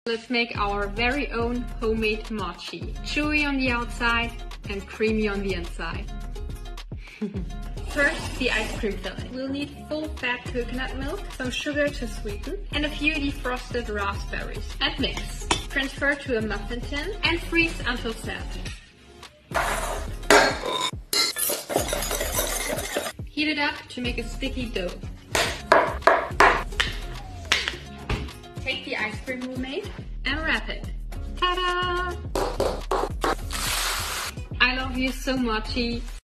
Let's make our very own homemade mochi. Chewy on the outside and creamy on the inside. First, the ice cream filling. We'll need full fat coconut milk, some sugar to sweeten, and a few defrosted raspberries. And mix. Transfer to a muffin tin and freeze until set. Heat it up to make a sticky dough. Take the ice cream we made and wrap it. Ta-da! I love you so much.